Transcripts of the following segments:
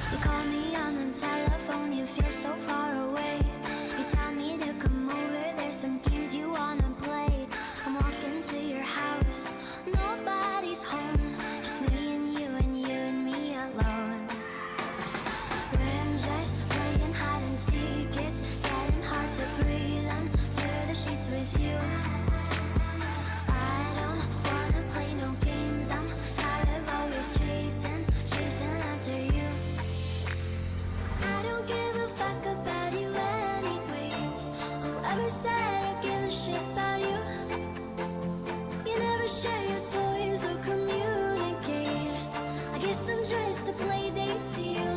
You call me on the telephone, you feel so far away. You tell me to come over, there's some games you wanna play. I'm walking to your house, nobody's home, just me and you and me alone. We're just playing hide and seek, it's getting hard to breathe under the sheets with you. I don't wanna play no games, I'm tired of always chasing after you. I don't give a fuck about you anyways. Whoever said I give a shit about you? You never share your toys or communicate. I guess I'm just a play date to you.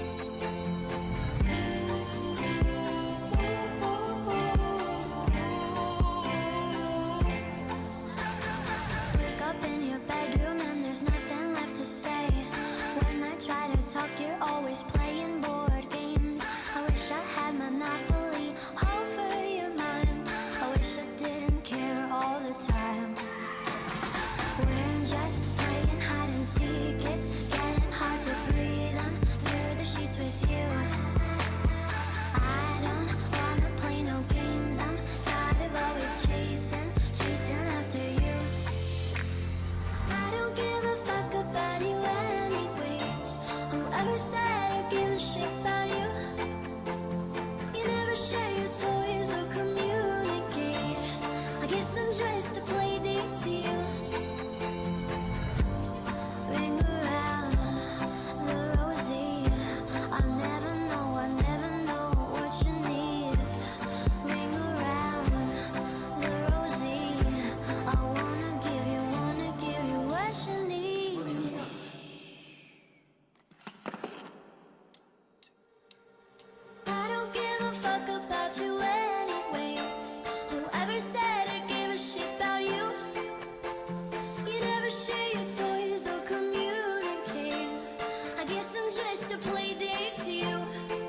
Wake up in your bedroom and there's nothing left to say. When I try to talk, you're always playing board games. I wish I had Monopoly over your mind. I wish I didn't care all the time. We're just playing hide and seek, it's getting hard to breathe under the sheets with you. I don't wanna play no games, I'm tired of always chasing after you. I don't give a fuck about you anyways. Whoever said I give a shit about you? You never share your toys or communicate. I guess I'm just a play date to you. Ring around the rosy, I never know what you need. Ring around the rosy, I wanna give you what you need. I don't give a fuck about you anyways. Whoever said I give a shit about you? You never share your toys or communicate. I guess I'm just a play date to you.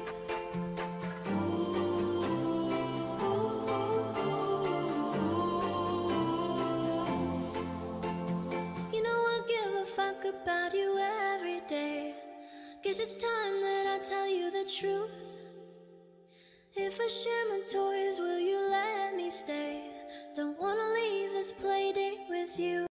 You know I give a fuck about you every day. Guess it's time that I tell you the truth. If I share my toys, will you let me stay? Don't wanna leave this play date with you.